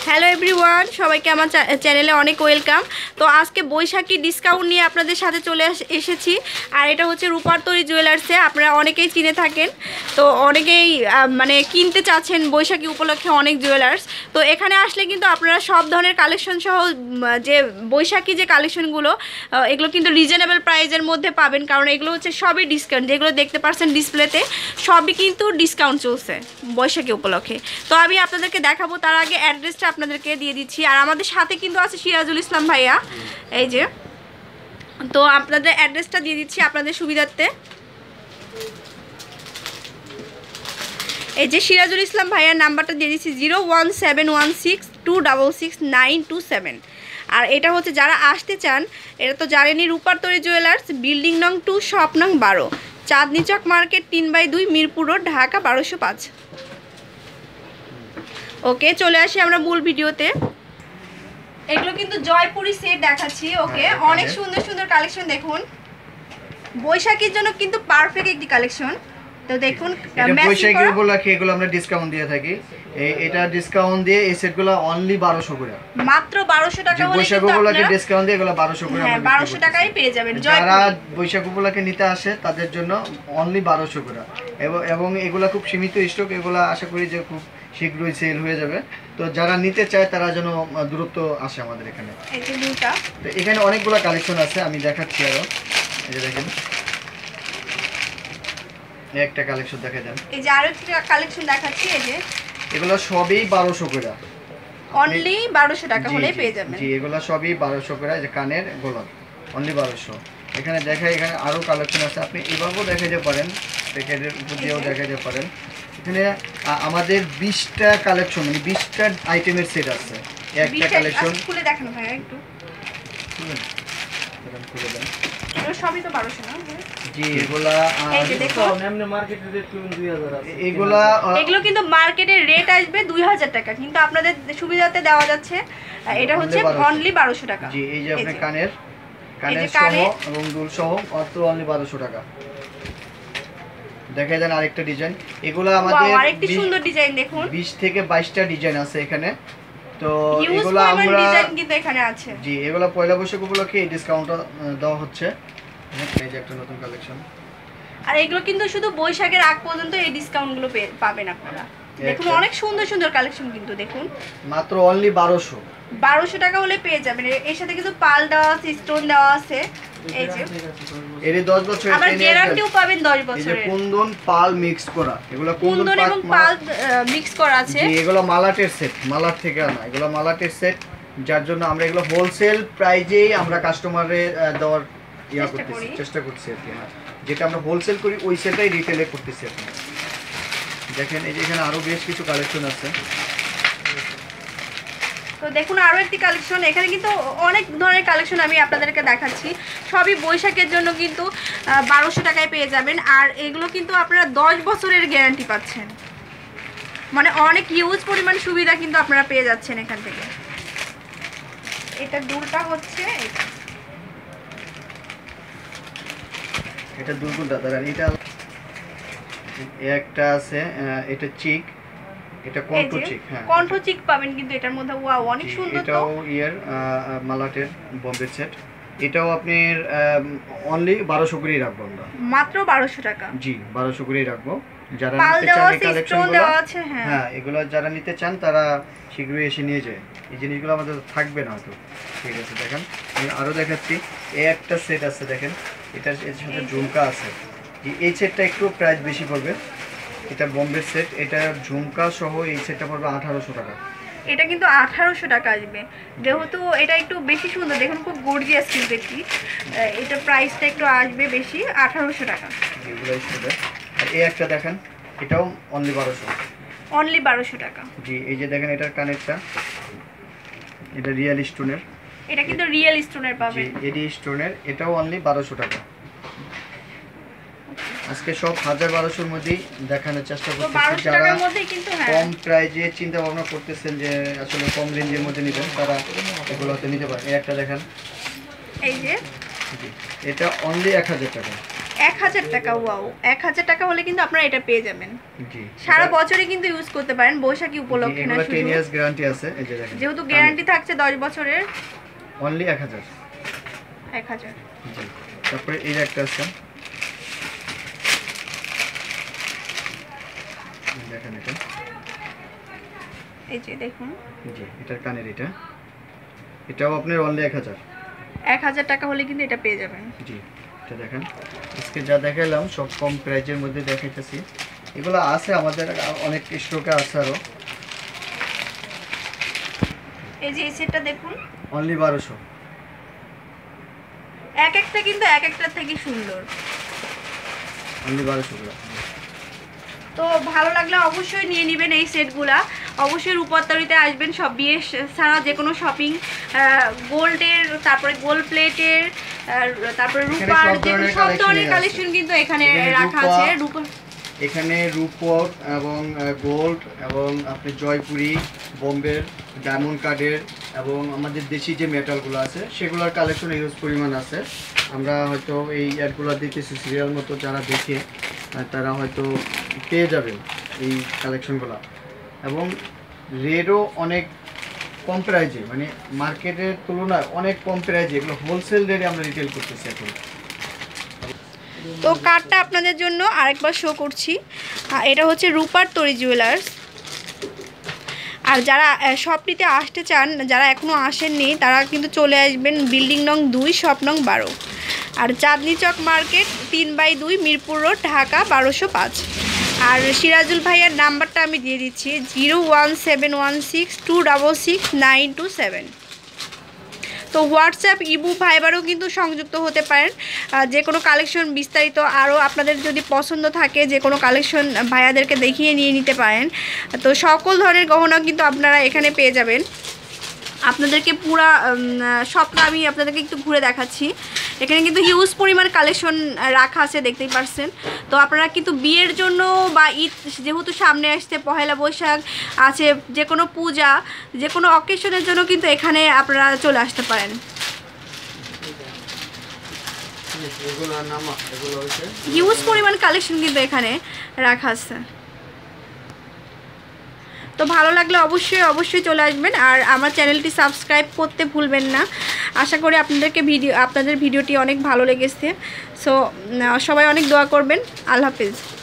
Hello everyone, সবাইকে আমার চ্যানেলে অনেক ওয়েলকাম। তো আজকে বৈশাখী ডিসকাউন্ট নিয়ে আপনাদের সাথে চলে এসেছি। আর এটা হচ্ছে রূপার তরী জুয়েলার্সে, আপনারা অনেকেই চিনে থাকেন। তো অনেকেই মানে কিনতে চাচ্ছেন বৈশাখী উপলক্ষে অনেক জুয়েলার্স। তো এখানে আসলে কিন্তু আপনারা সব ধরনের কালেকশন সহ যে বৈশাখী যে কালেকশনগুলো এগুলো কিন্তু রিজনেবল প্রাইসের মধ্যে পাবেন, কারণ এগুলো হচ্ছে সবই ডিসকাউন্ট। যেগুলো দেখতে পাচ্ছেন ডিসপ্লেতে সবই কিন্তু ডিসকাউন্ট চলছে বৈশাখী উপলক্ষে। তো আমি আপনাদেরকে দেখাবো, তার আগে অ্যাড্রেসটা আপনাদেরকে দিয়ে দিচ্ছি। আর আমাদের সাথে কিন্তু আছে সিরাজুল ইসলাম ভাইয়া, এই যে। তো আপনাদের অ্যাড্রেসটা দিয়ে দিচ্ছি আপনাদের সুবিধার্থে। এই যে সিরাজুল ইসলাম ভাইয়ার নাম্বারটা দিয়ে দিচ্ছি 01716266927। আর এটা হচ্ছে যারা আসতে চান, এটা তো জানেনই, রূপার তরী জুয়েলার্স, বিল্ডিং নং 2, শপ নং 12, Chandni Chowk market, 3/2, Mirpur road, Dhaka 1205। Okay, চলে আসি আমরা মূল ভিডিওতে। এগুলো কিন্তু জয়পুরি সেট দেখাচ্ছি। ওকে, অনেক সুন্দর সুন্দর কালেকশন দেখুন। বৈশাখীর জন্য কিন্তু পারফেক্ট একটি কালেকশন। তো দেখুন, বৈশাখী উপলক্ষে এগুলো আমরা ডিসকাউন্ট দিয়ে থাকি। এটা ডিসকাউন্ট দিয়ে এই সেটগুলো অনলি 1200 করে, মাত্র 1200 টাকা হলে বৈশাখী উপলক্ষে ডিসকাউন্ট দিয়ে এগুলো 1200 করে। হ্যাঁ, 1200 টাকায় পেয়ে যাবেন। যারা বৈশাখী উপলক্ষে নিতে আসে তাদের জন্য অনলি 1200 করে, এবং এগুলো খুব সীমিত স্টক। এগুলো আশা করি যে খুব শীঘ্রই সেল হয়ে যাবে। তো যারা নিতে চায় তারা যেন দ্রুত আসে আমাদের এখানে। এই যে দুটো, তো এখানে অনেকগুলো কালেকশন আছে, আমি দেখাচ্ছি আরো। এই যে দেখেন, একটা কালেকশন দেখা দেন। এই যে আরো একটা কালেকশন দেখাচ্ছি। এই যে এগুলো সবই 1200 করে, অনলি 1200 টাকা হলে পেয়ে যাবেন। জি, এগুলো সবই 1200 করে। যে কানের গোলাপ অনলি 1200। এখানে দেখা, এখানে আরো কালেকশন আছে, আপনি এভাবেও দেখাতে পারেন, প্যাকেটের উপর দিয়েও দেখাতে পারেন। এখানে আমাদের 20টা কালেকশন, মানে 20টা আইটেমের সেট আছে। একটা কালেকশন খুলে দেখানো ভাই, একটু খুলে দেন। সবই তো 1200 না? জি, এগুলা এগুলো কিন্তু মার্কেটের রেট আসবে 2000 টাকা, কিন্তু আপনাদের সুবিধাতে দেওয়া যাচ্ছে এটা হচ্ছে অনলি 1200 টাকা। জি, এই যে আপনি কানের সহ এবং দুল সহ মাত্র অনলি 1200 টাকা। দেখা যায় আরেকটা ডিজাইন। এগুলো আমাদের আরেকটি সুন্দর ডিজাইন দেখুন, 20 থেকে 22টা ডিজাইন আছে এখানে। তো এগুলো আমরা ডিজাইন কিন্তু এখানে আছে। জি, এগুলো পয়লা বৈশাখ উপলক্ষে এই ডিসকাউন্টটা দেওয়া হচ্ছে। এই যে একটা নতুন কালেকশন। আর এগুলো কিন্তু শুধু বৈশাখের আগ পর্যন্ত এই ডিসকাউন্টগুলো পাবেন আপনারা। দেখুন, অনেক সুন্দর সুন্দর কালেকশন কিন্তু দেখুন, মাত্র অনলি 1200 টাকা হলে পেয়ে যাবেন। এর সাথে কিছু পাল দেওয়া আছে, স্টোন দেওয়া আছে। এই যে এর 10 বছরের আবার গ্যারান্টিও পাবেন 10 বছরের। এই যে কুন্দন পাল মিক্স করা, এগুলো কুন্দন এবং পাল মিক্স করা আছে। জি, এগুলো মালাটের সেট, মালাট থেকে আনা এগুলো মালাটের সেট, যার জন্য আমরা এগুলো হোলসেল প্রাইজেই আমরা কাস্টমারের দেওয়ার চেষ্টা করছি আর কি। যেটা আমরা হোলসেল করি ওই সেটাই রিটেলে করতেছি আপনি দেখেন। এই যে এখানে আরো বেশ কিছু কালেকশন আছে। তো দেখুন আরো একটি কালেকশন, এখানে কিন্তু অনেক ধরনের কালেকশন আমি আপনাদেরকে দেখাচ্ছি। সবই বৈশাখের জন্য কিন্তু 1200 টাকায় পেয়ে যাবেন। আর এগুলো কিন্তু আপনারা 10 বছরের গ্যারান্টি পাচ্ছেন, মানে অনেক ইউজ পরিমাণ সুবিধা কিন্তু আপনারা পেয়ে যাচ্ছেন এখান থেকে। এটা দুলটা হচ্ছে, এটা দুলগুলটা দাঁড়ান, এটা একটা আছে, এটা চিক, এটা কণ্ঠ চিক। হ্যাঁ, কণ্ঠ চিক পাবেন কিন্তু এটার মধ্যে। ওয়াও, অনেক সুন্দর। তো এটাও মালাটের বোম্বে সেট। এটাও আপনি অনলি 1200 করেই রাখবো আমরা, মাত্র 1200 টাকা। জি, 1200 করেই রাখবো। যারা পাল নিতে দেওয়া চান এই আছে, স্টোন কালেকশনগুলো, দেওয়া আছে। হ্যাঁ, এগুলো যারা নিতে চান তারা শীঘ্রই এসে নিয়ে যায়। এই জিনিসগুলো আমাদের থাকবে না হয়তো। ঠিক আছে, দেখেন আমি আরো দেখাচ্ছি। এই একটা সেট আছে দেখেন, এটার সাথে ঝুমকা আছে। এই সেটটা একটু প্রাইস বেশি পড়বে, এটা বোম্বে সেট। এটা ঝুমকা সহ এই সেটটা পড়বে 1800 টাকা। এটা কিন্তু 1800 টাকা আসবে, যেহেতু এটা একটু বেশি সুন্দর। দেখুন, খুব গর্জিয়াস কিন্তু দেখি। এটা প্রাইসটা একটু আসবে বেশি, 1800 টাকা। এগুলো সেট। আর এই একটা দেখেন, এটাও অনলি 1200, অনলি 1200 টাকা। জি, এই যে দেখেন এটার কানেরটা, এটা রিয়েল স্টোনের, এটা কিন্তু রিয়েল স্টোনের পাবেন। জি, এডি স্টোনের, এটাও অনলি 1200 টাকা। আজকে সব 1000-1200 মধ্যেই দেখানোর চেষ্টা করতেছি। যারা কম প্রাইজে চিন্তা ভাবনা করতেছেন যে আসলে কম রেঞ্জের মধ্যে নেবেন, তারা এগুলো হয়তো নিতে পারেন। এই একটা দেখেন, এই যে এটা অনলি 1000 টাকা। 1000 টাকা। ওয়াও, 1000 টাকা হলে কিন্তু আপনারা এটা পেয়ে যাবেন। জি, সারা বছরই কিন্তু ইউজ করতে পারেন, বৈশাখী উপলক্ষে না এগুলো শুধু। 10 ইয়ার্স গ্যারান্টি আছে। এই যে দেখেন, যেহেতু গ্যারান্টি থাকছে 10 বছরের, অনলি 1000। 1000। জি, তারপরে এই যে একটা আছে, দেখেন এটা, এই যে দেখুন, জি এটার কানের এটাও আপনার অনলি 1000। 1000 টাকা হলে কিন্তু এটা পেয়ে যাবেন। জি, এটা দেখেন, আজকে যা দেখালাম সব কম প্রাইজের মধ্যে দেখাইতেছি। এগুলো আছে আমাদের অনেক স্টকে আছে আরো। এই যে এই সেটটা দেখুন, অনলি 1200। এক একটা কিন্তু এক একটার থেকে সুন্দর। অনলি 1200 করে। তো ভালো লাগলে অবশ্যই নিয়ে নেবেন এই সেটগুলা। অবশ্যই রূপান্তরিতে আসবেন, সব বিয়ে ছাড়া যে কোনো শপিং, গোল্ডের, তারপরে গোল্ড প্লেটের, তারপরে রূপার, যে সব ধরনের কালেকশন কিন্তু এখানে রাখা আছে। এখানে রূপক এবং গোল্ড এবং আপনি জয়পুরি, বোম্বের, ডায়মন্ড কার্ডের এবং আমাদের দেশি যে মেটালগুলো আছে সেগুলোর কালেকশন হিউজ পরিমাণ আছে। আমরা হয়তো এই অ্যাডগুলো দিতেছি সিরিয়াল মতো, যারা দেখে তারা হয়তো পেয়ে যাবেন এই কালেকশনগুলো। এবং রেটও অনেক কম প্রাইজে, মানে মার্কেটের তুলনায় অনেক কম প্রাইজে এগুলো হোলসেল রেটে আমরা রিটেল করতেছি এখন। তো কার্ডটা আপনাদের জন্য আরেকবার শো করছি। এটা হচ্ছে রূপার তরি জুয়েলার্স। আর যারা শপটিতে আসতে চান, যারা এখনও আসেননি, তারা কিন্তু চলে আসবেন বিল্ডিং নং 2, শপ নং 12, আর চাঁদনি চক মার্কেট 3/2, মিরপুর রোড, ঢাকা 1205। আর সিরাজুল ভাইয়ের নাম্বারটা আমি দিয়ে দিচ্ছি 01716266927। তো হোয়াটসঅ্যাপ, ইমো, ভাইবারও কিন্তু সংযুক্ত হতে পারেন। যে কোনো কালেকশন বিস্তারিত আরও আপনাদের যদি পছন্দ থাকে, যে কোনো কালেকশন ভাইয়াদেরকে দেখিয়ে নিয়ে নিতে পারেন। তো সকল ধরনের গহনা কিন্তু আপনারা এখানে পেয়ে যাবেন। আপনাদেরকে পুরা সবটা আমি আপনাদেরকে একটু ঘুরে দেখাচ্ছি। এখানে কিন্তু হিউজ পরিমাণ কালেকশন রাখা আছে, দেখতেই পারছেন। তো আপনারা কিন্তু বিয়ের জন্য বা ঈদ যেহেতু সামনে আসছে, পহেলা বৈশাখ আছে, যে কোনো পূজা, যে কোনো অকেশনের জন্য কিন্তু এখানে আপনারা চলে আসতে পারেন। হিউজ পরিমাণ কালেকশন কিন্তু এখানে রাখা আছে। তো ভালো লাগলে অবশ্যই চলে আসবেন। আর আমার চ্যানেলটি সাবস্ক্রাইব করতে ভুলবেন না। আশা করি আপনাদের ভিডিওটি অনেক ভালো লেগেছে। সো সবাই অনেক দোয়া করবেন। আল্লাহ হাফেজ।